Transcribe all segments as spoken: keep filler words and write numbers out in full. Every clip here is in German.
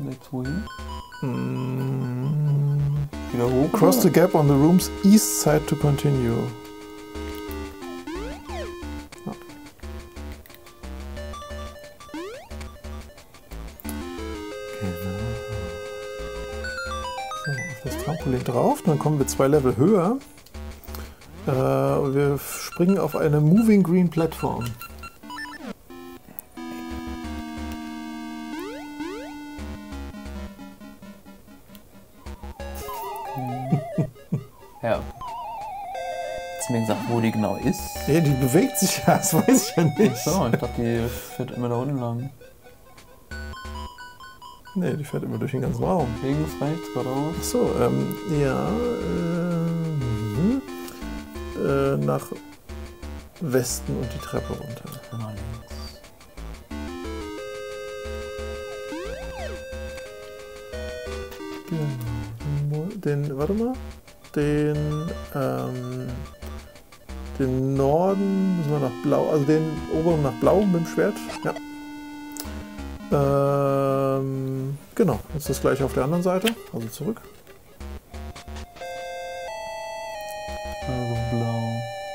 Jetzt wohin? Mm. Wieder hoch? Cross the gap on the room's east side to continue. Ja. Genau. So, auf das Trampolin drauf, dann kommen wir zwei Level höher. Äh, und wir springen auf eine Moving Green Platform. Ja. Hast du mir gesagt, wo die genau ist? Ja, die bewegt sich ja, das weiß ich ja nicht. So, ich dachte, die fährt immer da unten lang. Nee, die fährt immer durch den ganzen Raum. Links, rechts, geradeaus. Ach so, ähm, ja, äh, äh, nach Westen und die Treppe runter. Nach links. Genau. Den, warte mal, den, ähm, den Norden müssen wir nach Blau, also den oberen nach Blau mit dem Schwert, ja. Ähm, genau, jetzt das gleiche auf der anderen Seite, also zurück. Also blau.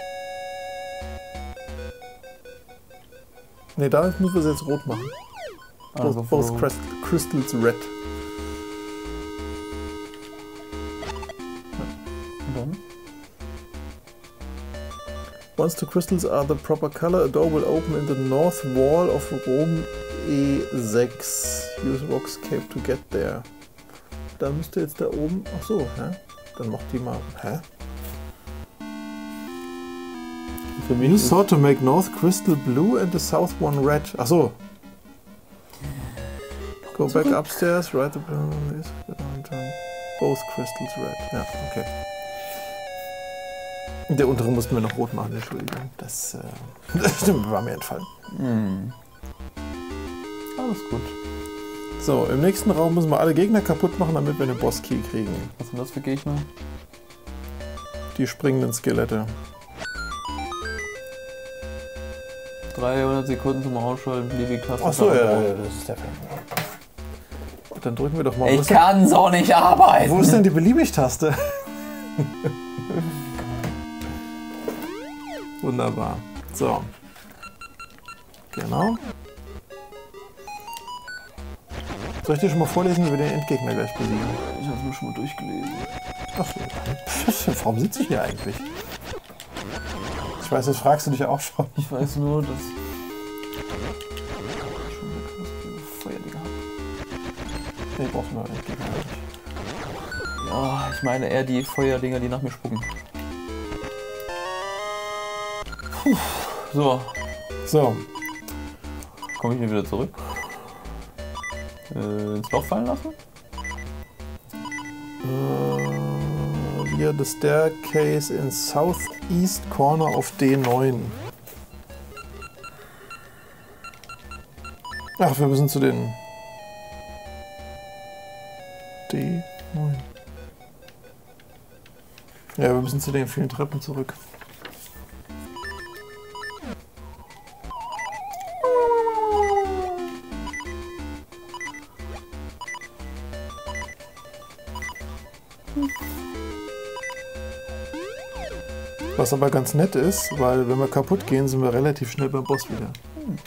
Ne, da müssen wir es jetzt rot machen. Also Both, both rot. crest, crystals red. Und dann? Once the crystals are the proper color, a door will open in the north wall of room E sechs. Use Rockscape to get there. Da müsste jetzt da oben... Ach so, hä? Dann macht die mal... Hä? Für mich You ist sought to make north crystal blue and the south one red. Ach so. Go back upstairs, write the... Both crystals red. Ja, okay. Der untere mussten wir noch rot machen, Entschuldigung. Das, äh, das war mir entfallen. Hm. Alles gut. So, im nächsten Raum müssen wir alle Gegner kaputt machen, damit wir eine Boss-Key kriegen. Was sind das für Gegner? Die springenden Skelette. dreihundert Sekunden zum Ausschalten, beliebig Tasten. Achso, ja, ja, das ist der Fall. Dann drücken wir doch mal. Wo Ich ist denn, kann so nicht arbeiten. wo ist denn die Beliebig-Taste? Wunderbar. So. Genau. Soll ich dir schon mal vorlesen, wie wir den Endgegner gleich besiegen? Ich habe es mir schon mal durchgelesen. Ach so. Warum sitze ich hier eigentlich? Ich weiß, das fragst du dich auch schon. Ich weiß nur, dass ich schon eine Feuerdinger habe. Nee, brauchst du mal Endgegner nicht. Ja, ich meine eher die Feuerdinger, die nach mir spucken. Puh. So, So. komme ich hier wieder zurück? Äh, ins Loch fallen lassen? Äh, via the staircase in southeast corner of D neun. Ach, wir müssen zu den D neun. Ja, wir müssen zu den vielen Treppen zurück. Was aber ganz nett ist, weil wenn wir kaputt gehen, sind wir relativ schnell beim Boss wieder. Hm.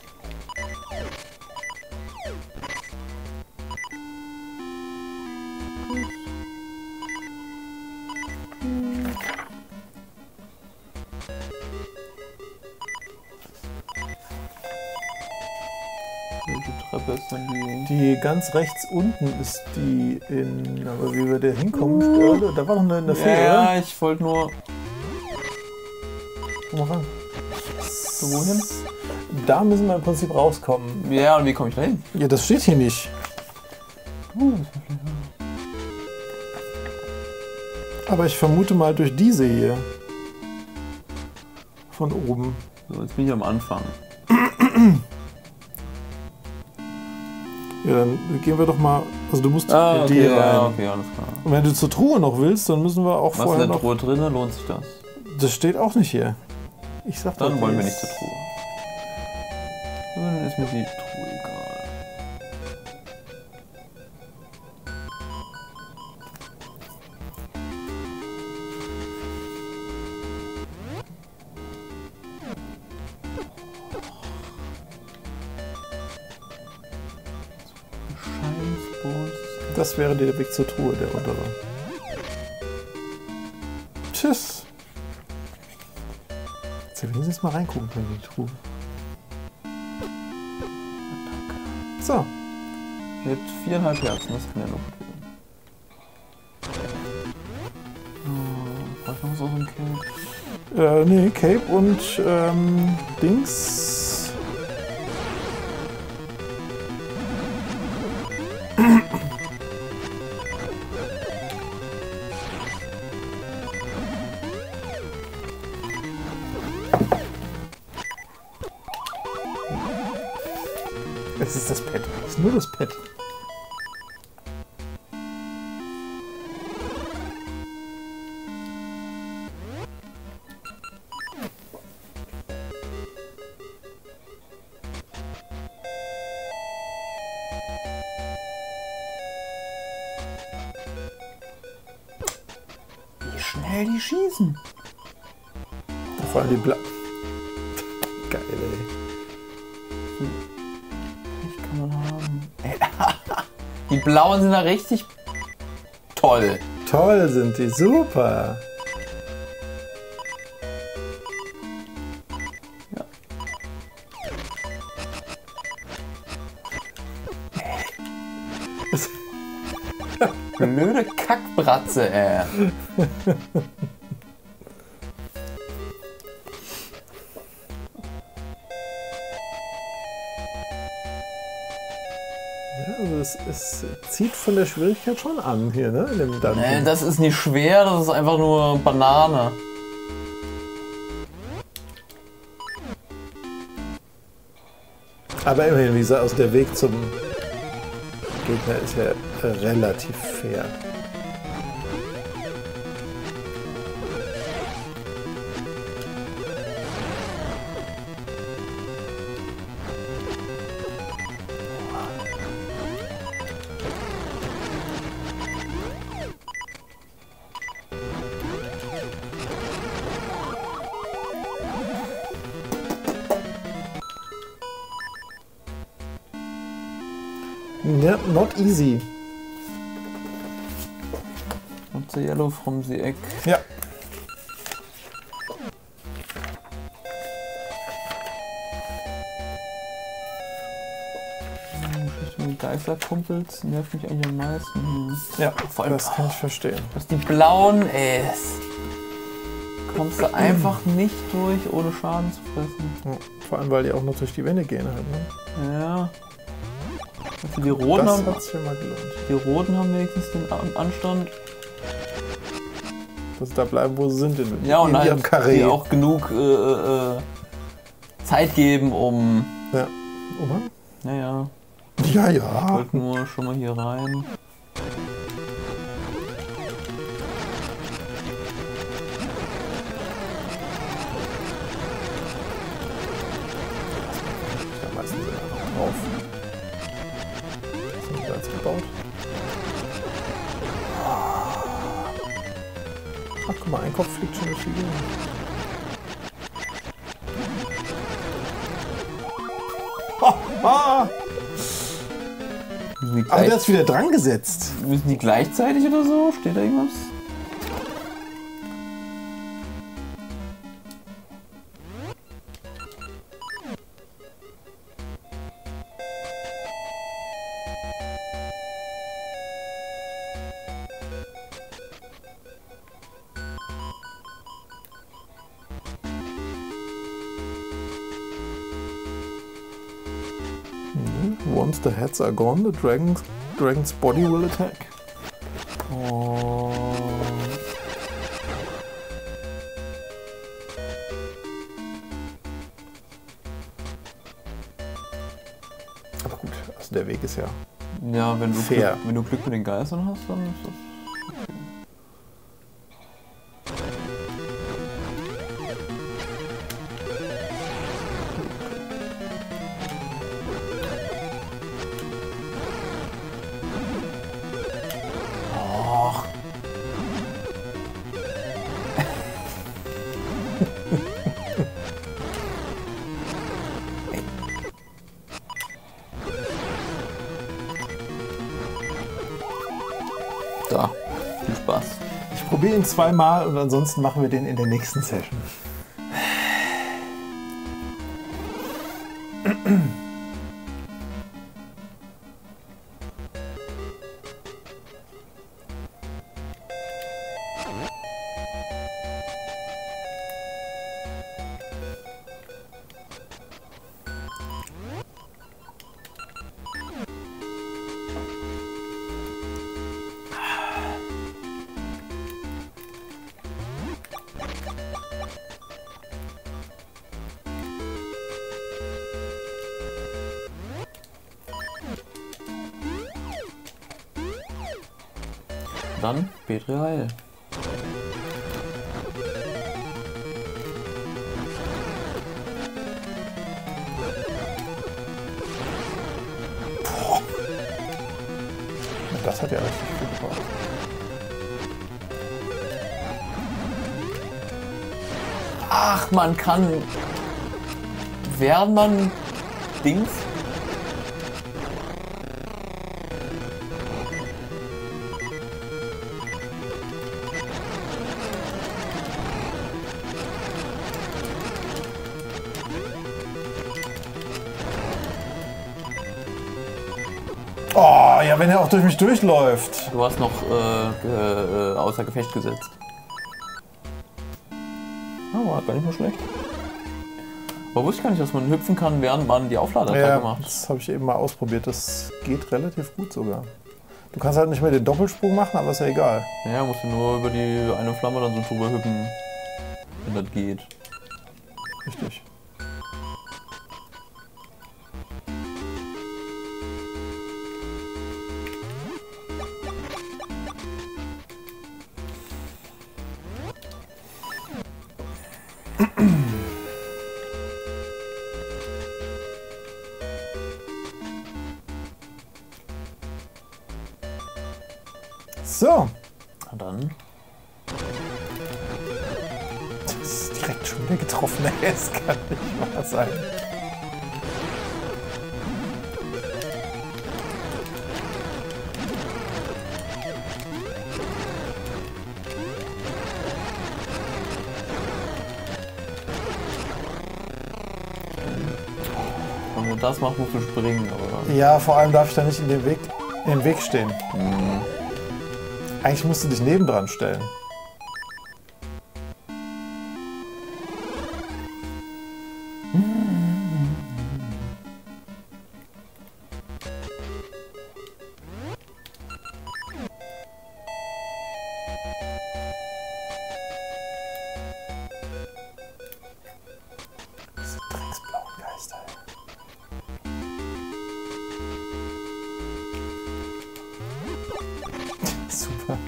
Welche Treppe ist denn die? Die ganz rechts unten ist die in... Aber wie wir da hinkommen, uh. da war noch eine, eine Fee, Ja, oder? ich wollte nur... Komm mal ran. So, wohin? Da müssen wir im Prinzip rauskommen. Ja, und wie komme ich da hin? Ja, das steht hier nicht. Uh, Aber ich vermute mal durch diese hier. Von oben. so, jetzt bin ich am Anfang. Ja, dann gehen wir doch mal... Also du musst Ah, in okay, die rein. ja, okay, alles klar. Und wenn du zur Truhe noch willst, dann müssen wir auch Was ist vorher in der noch... Truhe drin? Lohnt sich das? Das steht auch nicht hier. Ich sag Dann doch, wollen wir die nicht ist- zur Truhe. Dann ist mir die Truhe egal. Das wäre der Weg zur Truhe, der untere. Tschüss. Jetzt will ich jetzt mal reingucken in die Truhe. So. Mit viereinhalb Herzen, das kann ja noch gut werden. Brauche ich noch so ein Cape? Äh, nee, Cape und ähm, Dings. Es ist das Pad. Es ist nur das Pad. Wie schnell die schießen. Vor allem die Bla... Geil, ey. Kann man haben. Die blauen sind da richtig toll. Toll sind die, super. Ja. Blöde Kackbratze, ey. Also es, es zieht von der Schwierigkeit schon an hier, ne? In dem Dungeon. Nee, das ist nicht schwer, das ist einfach nur Banane. Aber immerhin, wie gesagt, also der Weg zum Gegner ist ja relativ fair. Ja, not easy. Und the yellow from the egg. Ja. Die Geisterkumpels nervt mich eigentlich am meisten. Ja, vor allem, das kann ich verstehen. dass die blauen, ey, das kommst du einfach nicht durch, ohne Schaden zu fressen. Ja, vor allem, weil die auch noch durch die Wände gehen halt, ne? Ja. Also die Roten Das haben, hat sich mal gelohnt. die Roten haben wenigstens den An- Anstand. Dass sie da bleiben, wo sie sind. In, Ja, und in ihrem halt Karree. die auch genug äh, äh, Zeit geben, um... Ja. Oma? Naja, Ja, ich ja. wollte nur schon mal hier rein. Da meistens sind wir noch drauf. Was haben wir da jetzt gebaut? Ach, guck mal, ein Kopf fliegt schon durch die Gegend. Ah! Müssen die, Aber der gleich, ist wieder dran gesetzt. müssen die gleichzeitig oder so? Steht da irgendwas? Once the heads are gone, the dragon's, dragon's body will attack. Oh. Aber gut, also der Weg ist ja... Ja, wenn du, Fair. Glück, wenn du Glück mit den Geistern hast, dann ist das... Och. Da, viel Spaß. Ich probiere ihn zweimal und ansonsten machen wir den in der nächsten Session. Dann Betrial. Das hat ja richtig viel gebraucht. Ach, man kann, während man Dings. Oh, ja, wenn er auch durch mich durchläuft. Du hast noch äh, ge, äh, außer Gefecht gesetzt. Oh, war gar nicht mal schlecht. Aber wusste ich gar nicht, dass man hüpfen kann, während man die Aufladeattacke Ja, macht. das habe ich eben mal ausprobiert. Das geht relativ gut sogar. Du kannst halt nicht mehr den Doppelsprung machen, aber ist ja egal. Ja, musst du nur über die eine Flamme dann so drüber hüpfen, wenn das geht. Richtig. So. Und dann. Das ist direkt schon wieder getroffen. Das kann nicht wahr sein. Wenn man das macht, musst du springen, aber. Ja, vor allem darf ich da nicht in den Weg, in den Weg stehen. Mhm. Eigentlich musst du dich nebendran stellen. Diese drecksblauen Geister. Super.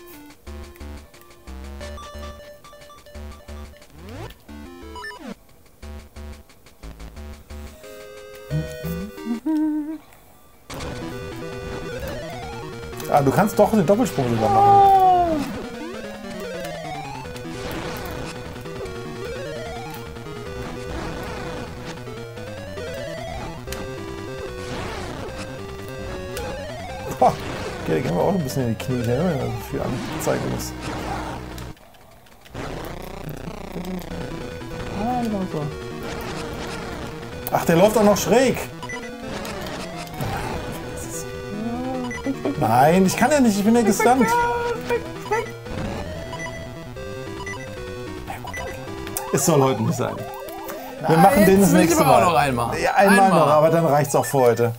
Ah, du kannst doch den Doppelsprung sogar machen. Boah. Okay, da gehen wir auch ein bisschen in die Knie, wenn man so viel anzeigen muss. Ah, genau so. Ach, der läuft auch noch schräg. Nein, ich kann ja nicht, ich bin ja gestunt. Es soll heute nicht sein. Wir Nein, machen den das jetzt will ich nächste aber auch Mal. noch einmal. Ja, einmal, Einmal. noch, aber dann reicht's auch für heute.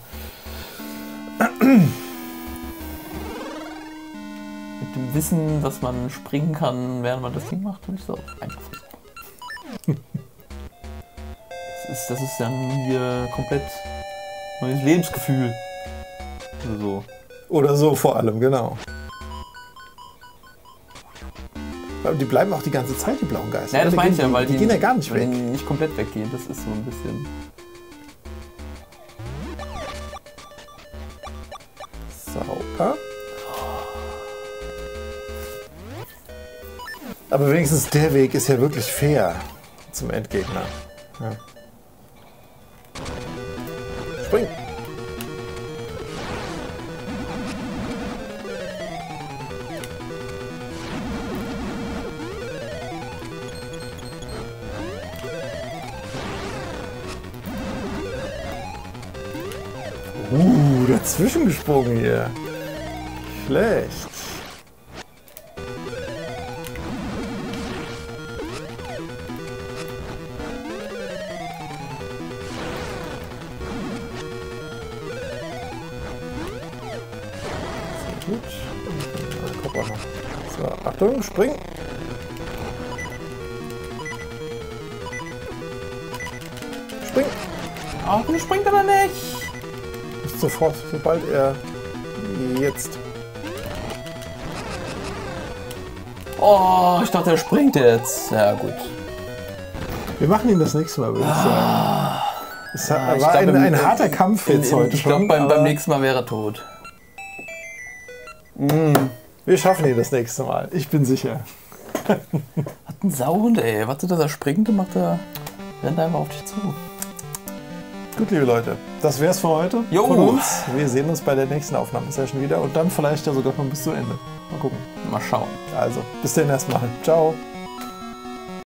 Mit dem Wissen, dass man springen kann, während man das Ding macht, würde ich so einfach versuchen. Das ist, das ist dann hier komplett neues Lebensgefühl. Oder so. Oder so vor allem, genau. Aber die bleiben auch die ganze Zeit, die blauen Geister. Ja, das die meine ich gehen, ja, weil die, die, gehen ja gar nicht weil weg. die nicht komplett weggehen. Das ist so ein bisschen. Sauber. Aber wenigstens der Weg ist ja wirklich fair zum Endgegner. Ja. Spring! Uh, dazwischen gesprungen hier. Schlecht. Sehr gut. Guck mal. So, Achtung, spring. Spring. Ach, warum springt er nicht? Ist sofort, sobald er jetzt. Oh, ich dachte, er springt jetzt. Ja, gut. Wir machen ihn das nächste Mal, würde ich sagen. Es Ja, war ich ein, glaub, im- ein harter Kampf In, jetzt in, heute ich glaube, schon, beim, beim aber nächsten Mal wäre er tot. wir schaffen ihn das nächste Mal. Ich bin sicher. Hat ein Sauhund, ey. Warte, dass er springt und macht er, rennt er einfach auf dich zu. Gut, liebe Leute, das wär's für heute Jo. von uns. Wir sehen uns bei der nächsten Aufnahmesession wieder und dann vielleicht ja sogar schon bis zum Ende. Mal gucken. Mal schauen. Also, bis dann erstmal. Ciao.